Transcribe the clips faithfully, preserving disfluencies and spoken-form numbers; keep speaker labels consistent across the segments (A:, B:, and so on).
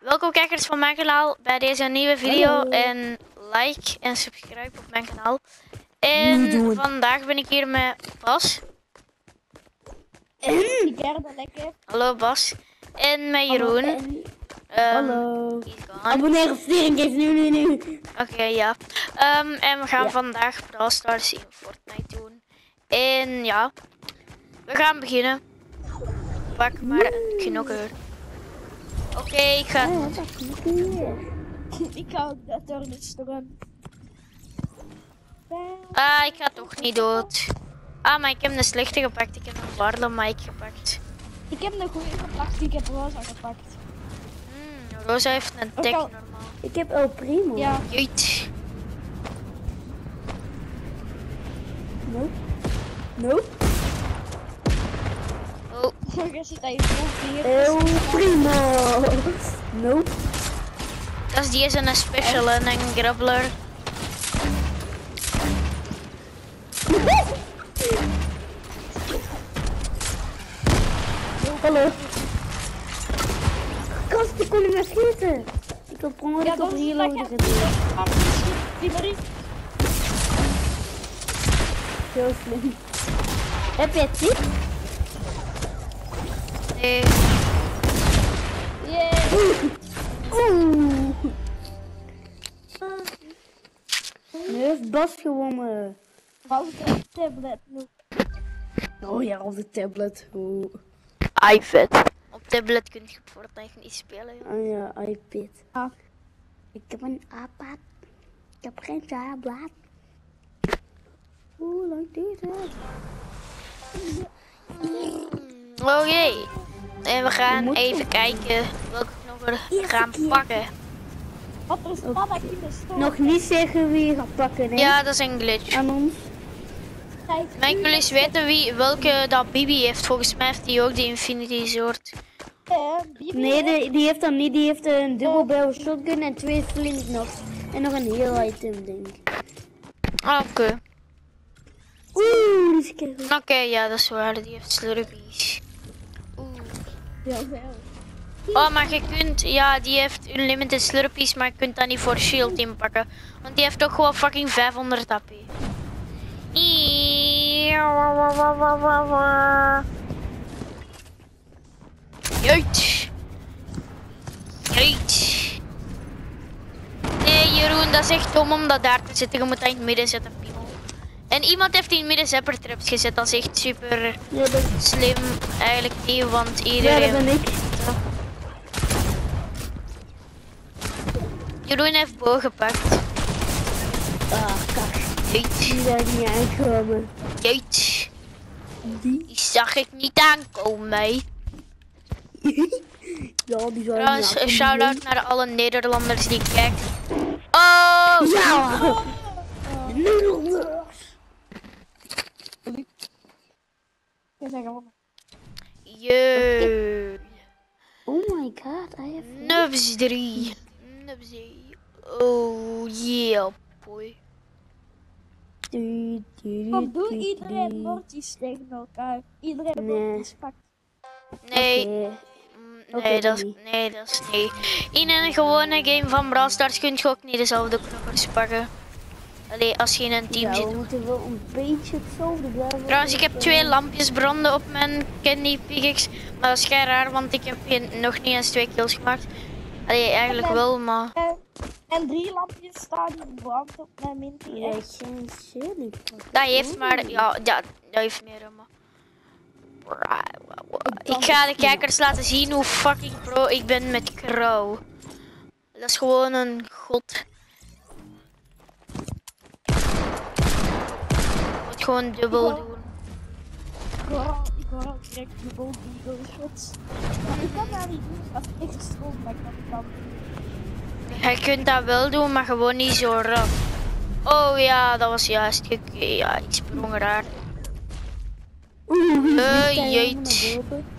A: Welkom kijkers van mijn kanaal bij deze nieuwe video.
B: Hallo.
A: En like en subscribe op mijn kanaal. En vandaag ben ik hier met Bas.
B: En die derde lekker.
A: Hallo Bas. En met Jeroen.
B: En...
A: Ehm,
B: Hallo.
A: he's gone.
B: Abonneer op Steringcase nu, nu, nu.
A: Oké, okay, ja. Um, en we gaan
B: Ja.
A: vandaag Brawl Stars in Fortnite doen. En ja, we gaan beginnen. Pak maar een knokker. Oké, okay, ik ga...
B: Ah, dat is hier. Ik ga ook dat door de storm.
A: Ah, ik ga toch niet dood. Ah, maar ik heb een slechte gepakt. Ik heb een Barlemike gepakt.
B: Ik heb een goede gepakt, ik heb Rosa gepakt.
A: Hmm, Rosa heeft een tag
B: al-
A: normaal.
B: Ik heb El Primo. Ja.
A: Jeet.
B: Nope. Nope.
A: Oh,
B: Je zit daar hier. El Primo. Nope.
A: dat is die is een special en een grappler.
B: Hallo. Kast, ik kon niet meer schieten. Ik heb gewoon
C: Ja,
B: op
C: dat is
B: reloaden
C: lekker.
B: gedaan.
C: Die Marie.
B: Heel slim. Heb je het ziek?
A: Nee.
C: Yeah.
B: Oeh. Nu heeft Bas gewonnen.
C: Wat is een tablet nu?
B: Oh ja, op de tablet. Oeh.
A: iPad. Op tablet kun je Fortnite niet spelen. Joh.
B: Oh ja, iPad.
C: Ah.
B: Ik heb een iPad. Ik heb geen tablet. Hoe lang duurt het?
A: Oké. En we gaan
B: We moeten-
A: even kijken welke knokker we
B: Eerste
A: gaan
B: keer.
A: pakken.
C: Wat er is paddak in de storm?
B: Nog niet zeggen wie je gaat pakken, hè?
A: Ja, dat is een glitch.
B: Aan ons.
C: Tijd.
A: Maar ik wil eens weten wie, welke dat Bibi heeft. Volgens mij heeft hij ook die Infinity Sword.
C: Eh, Bibi,
B: Nee,
C: hè?
B: de, die heeft dat niet. Die heeft een dubbel barrel shotgun en twee slingknops. En nog een heel item, denk ik.
A: Ah, oké.
B: Oeh, die is keihard.
A: Oké, ja, dat is waar. Die heeft slurpees. Oeh.
C: Heel veel.
A: Oh, maar je kunt... Ja, die heeft unlimited slurpees, maar je kunt dat niet voor shield inpakken. Want die heeft toch gewoon fucking vijfhonderd A P. Jeet. Jeet. Nee, Jeroen, dat is echt dom om dat daar te zetten. Je moet dat in het midden zetten, piemel. En iemand heeft in het midden zappertraps gezet. Dat is echt super
B: Ja, dat,
A: slim. Eigenlijk niet, want
B: ja,
A: iedereen...
B: dat ben ik.
A: Jeroen heeft boog gepakt.
B: Ah, kak.
A: Jeet.
B: Die zijn niet aangekomen.
A: Jeet.
B: Die?
A: Die zag ik niet aankomen, mee.
B: Ja, die zijn
A: Trouwens,
B: niet
A: een
B: aangekomen.
A: shout-out naar alle Nederlanders die kijken. Oh!
B: Ja! Nederlanders!
C: Je zegt gewoon.
A: Jee.
B: Oh my god, I have...
A: Nubs drie. Nubs drie. Oh, yeah, boy.
B: Du- du-
C: Wat doet
B: du-
C: iedereen
B: du.
C: woordjes tegen elkaar? Iedereen
B: Nee.
C: woordjes pakt.
A: Nee.
B: Oké.
A: Mm,
B: Oké,
A: Nee, dat is,
B: Louis.
A: nee, dat is niet. In een gewone game van Brawl Stars kun je ook niet dezelfde knokkers pakken. Allee, als je in een team
B: Ja,
A: zit.
B: we moeten wel een beetje hetzelfde blijven.
A: Trouwens, ik heb twee lampjes branden op mijn Candy Pickaxe. Maar dat is geen raar, want ik heb geen, nog niet eens twee kills gemaakt. Allee, eigenlijk wel, maar...
C: En, en drie lampjes staan in brand op mijn minty.
B: Ja,
C: Echt.
B: geen shelly.
A: Dat heeft maar... Ja, ja, dat heeft meer, maar... Ik ga de kijkers laten zien hoe fucking pro ik ben met Crow. Dat is gewoon een god. Ik moet gewoon dubbel doen.
C: Ik hoor al, ik hoor al direct de gold eagle shots. Maar ik kan dat niet doen, dat is echt stom dat ik dat kan.
A: Je kunt dat wel doen, maar gewoon niet zo rap. Oh ja, dat was juist. Ik, ja, ik sprong raar.
B: Oeh, wie
A: Eh,
B: vliegt daar
A: jeet.
B: helemaal naar boven?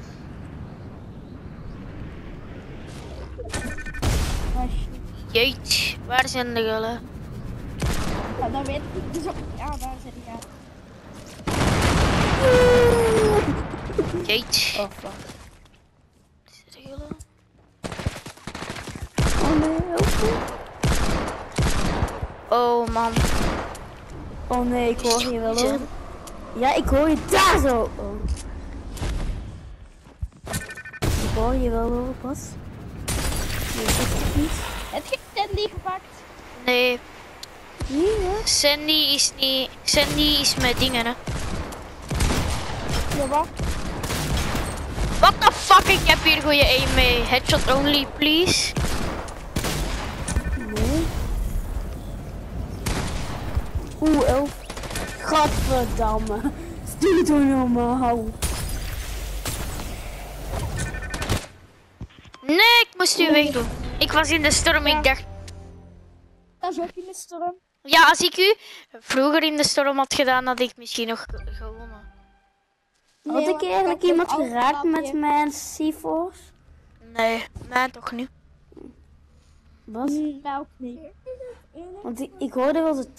C: Maar shit.
A: Jeet, waar zijn de gullen?
C: Ja, dat weet ik dus ook niet. Ja, daar zit ik aan.
A: Jeet.
B: Oh fuck.
A: Is er gullen? Oh man.
B: Oh nee, ik hoor je wel hoor. Ja, ik hoor je daar zo. Oh. Ik hoor je wel hoor, pas. Nee, dat is het niet.
C: Heb je Sandy gepakt?
A: Nee,
B: Nee, hè?
A: Sandy is niet. Sandy is met dingen, hè.
C: Ja, wat?
A: What the fuck, ik heb hier goede aim mee. Headshot only, please.
B: Nee. Oeh, elf. Gadverdamme. Doe toch normaal.
A: Nee, ik moest u wegdoen. Ik was in de storm, ik dacht.
C: Dat is ook in de storm.
A: Ja, als ik u vroeger in de storm had gedaan, had ik misschien nog ge- gewonnen.
B: Had
C: Nee,
B: ik
C: want
B: eigenlijk
C: heb
B: iemand
C: al
B: geraakt
C: gedaan,
B: met
C: ja.
B: mijn C-Force?
A: Nee, mij toch niet.
B: Was?
C: Mm, mij ook niet.
B: Want ik, ik hoorde wel zo...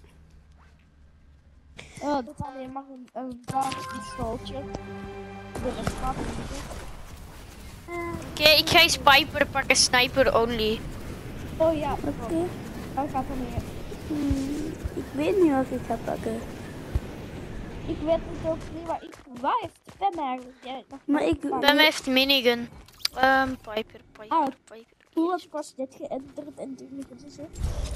C: Oh, dat is alleen maar een, een pistooltje. De rest gaat niet.
A: Oké, ik ga eens Piper pakken, sniper only.
C: Oh ja,
B: Oké.
C: dat gaat er meer.
B: Hmm, ik weet niet wat ik ga pakken.
C: Ik weet het ook niet, maar ik waar heeft Ben eigenlijk? Jij nog
B: Maar
C: niet
B: ik-
C: gepakt?
A: Bij mij heeft minigun. Ehm, Piper, Piper,
C: Ah.
A: Piper.
C: Hoe was ik was dit geënterd en toen niet gezien?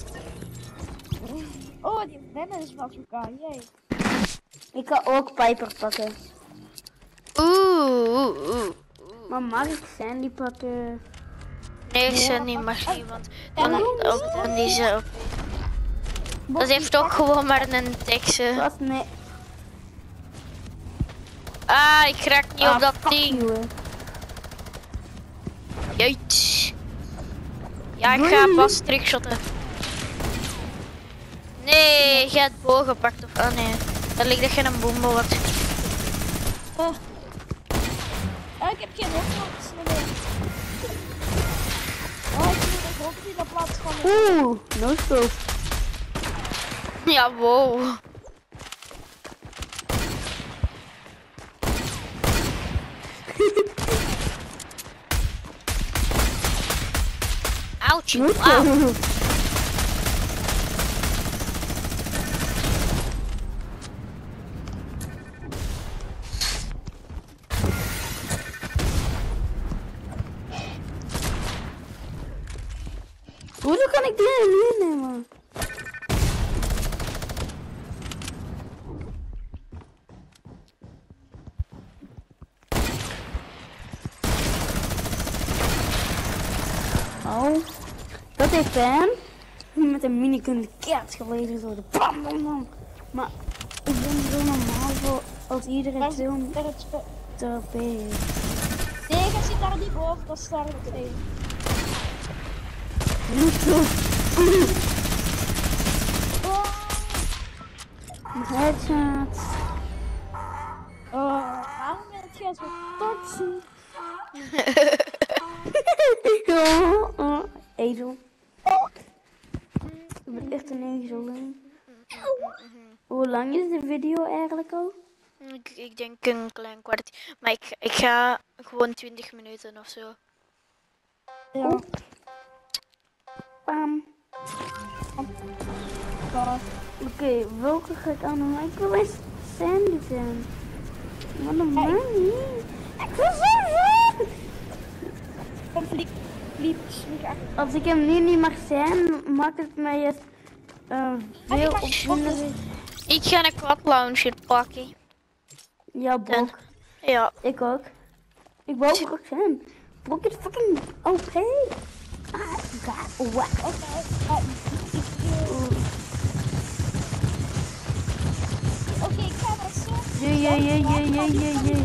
C: Oh, die Ben is van elkaar, jee.
B: Ik ga ook Piper pakken.
A: Oeh, oeh, oeh.
B: Maar mag ik Sandy pakken?
A: Nee,
C: Ja,
A: Sandy
C: maar-
A: mag niet, want
C: En
A: dan
C: hoe-
A: op dan die zelf. Dat heeft toch gewoon maar een tekst. hè.
B: Wat? Nee.
A: Ah, ik raak niet
B: Ah,
A: op dat
B: fuck
A: ding.
B: you, hè.
A: Jeet. Ja, ik
B: Doei.
A: ga pas trickshotten. Nee, jij hebt boog gepakt of... Oh nee, dat ligt dat je een boemel had.
C: Oh. Oh, ik heb geen hoofdmoot meer. Oh, ik moet een hoofd in de plaats van de...
B: Oeh, no scope.
A: Ja, wow. Ouchie,
B: No
A: wauw.
B: scope. Hoezo kan ik die niet nemen? Oh, dat heeft pijn. Met een minigun de keert geleden zo de bam bam bam. Maar ik ben zo normaal voor als iedereen film
C: Daar het spe-
B: erbij heeft.
C: Nee, je zit daar niet boven, dat is daar het één. Oh,
B: Headshot.
C: oh, waarom ben jij zo toxisch?
B: Oh, oh. Ezel. Ik ben echt een ezel. Hè. Hoe lang is de video eigenlijk al?
A: Ik, ik denk een klein kwart. Maar ik, ik ga gewoon twintig minuten of zo.
C: Ja,
B: Pam.
C: God.
B: Oké, welke ga ik aan doen? Ik wil eens Sandy zijn. Maar normaal niet. Ik wil zo zijn.
C: Conflict liep niet achter.
B: Als ik hem nu niet mag zijn, maakt het mij het uh, veel opwindender.
A: Ik ga een quad launcher pakken.
B: Ja, Brok.
A: Ja.
B: Ik ook. Ik wou Brok zijn. Brok is fucking O P. Ah, god, wow.
C: Oké, ah, ik- ik- ik- Oké, ik ga dat zo.
B: Jee, jee, jee, jee, jee, jee, jee.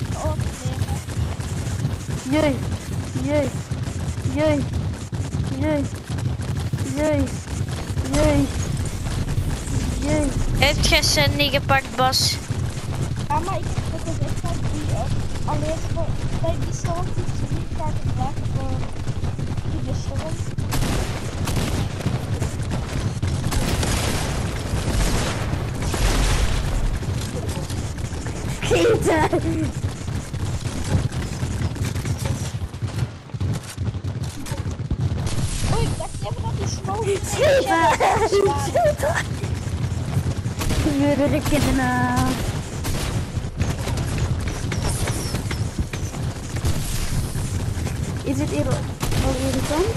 B: Jee, jee, jee, jee, jee, jee, jee.
A: Heb jij Sandy gepakt, Bas?
C: Ja, maar ik heb het gezegd dat die uh, alleen voor bij die storm die ze niet gaan gebruiken voor in de storm.
B: Schieten!
C: Oh, ik dacht, jij hebt smoke.
B: Schepen! Schepen! Gebeurde de kinderen. Is het hier al irritant?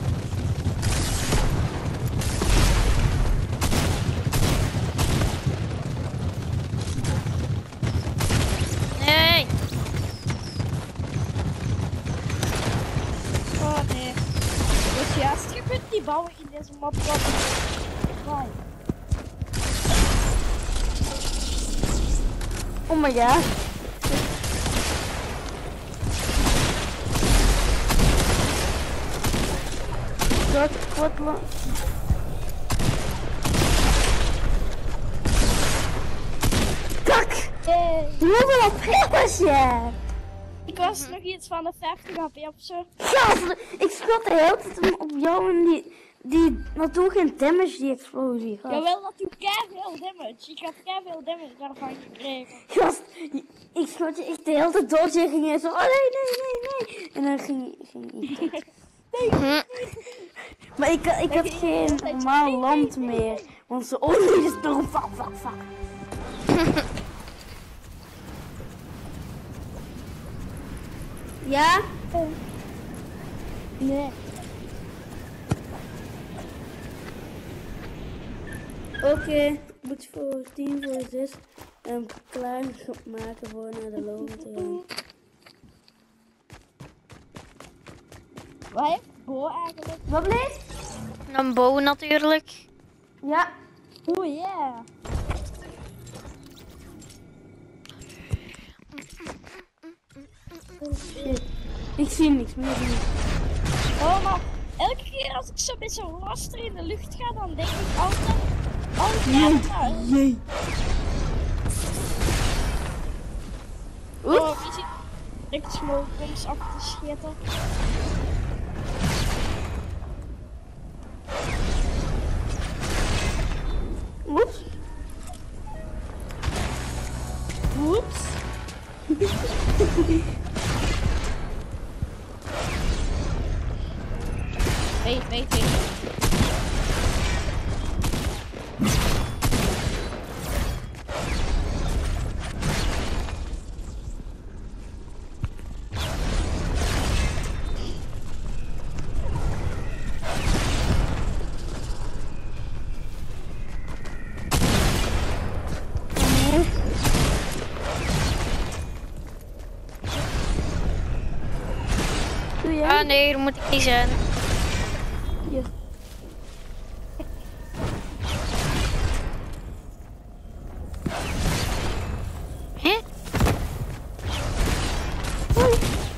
A: Nee.
C: Oh nee. Dus juist, je kunt niet bouwen in deze map. Why?
B: Oh my god. Wat, wat, wat? Kak!
C: Yay.
B: Hoeveel op was je?
C: Ik was nog iets van de vijftig H P of zo.
B: Gast, ik schot de hele tijd op jou en die, die had toen geen damage, die explosie. Gast,
C: Jawel, dat doet keiveel damage. Ik had keiveel damage daarvan gekregen.
B: Gast, ik schot je echt de hele tijd dood en ging je zo, oh nee, nee, nee, nee. En dan ging, ging ik dood.
A: Hm.
B: Maar ik, ik had geen normaal land meer. Want ze olie is door fuck, fuck, fuck. Ja?
C: Nee.
B: Oké, okay, ik moet voor tien voor zes um, klaar maken voor naar de loon te gaan.
C: Wat heeft Bo eigenlijk?
B: Wat bleef?
A: Een bow natuurlijk.
B: Ja.
C: Oh yeah.
B: Oh shit. Ik zie niks meer.
C: Oh, maar elke keer als ik zo met zo'n raster in de lucht ga, dan denk ik altijd... altijd naar...
B: Jee.
C: Oh, wie zit direct smokebombs af te schieten?
B: Oeps.
C: Oeps. Wait, wait, wait.
B: Doe jij?
A: Ah nee, dat moet ik niet zijn.
B: Ja.
A: Hè?
B: Hoi.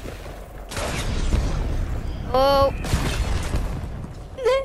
A: Oh.
B: Nee.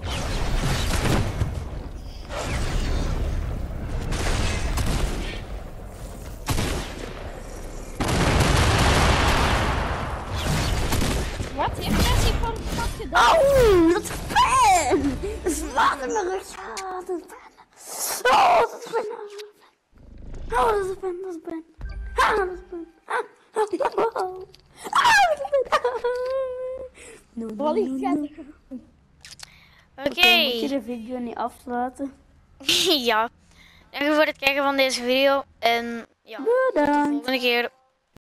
C: Wat heeft hij zich van de kat gedaan?
B: Auw, dat is pijn. Dat is wat in mijn rug. Ah, dat is pijn. Oh, dat is pijn. Oh, dat is pijn, dat is pijn. Ah, dat is pijn. Ah, ah, oh. Ah, dat is pijn. No, no,
C: Wat ligt
B: no,
C: jij
B: no.
C: te doen?
A: Oké.
B: Oké, moet je de video niet afsluiten?
A: Ja. Dank je voor het kijken van deze video. En ja, tot de
B: Bedankt.
A: volgende keer.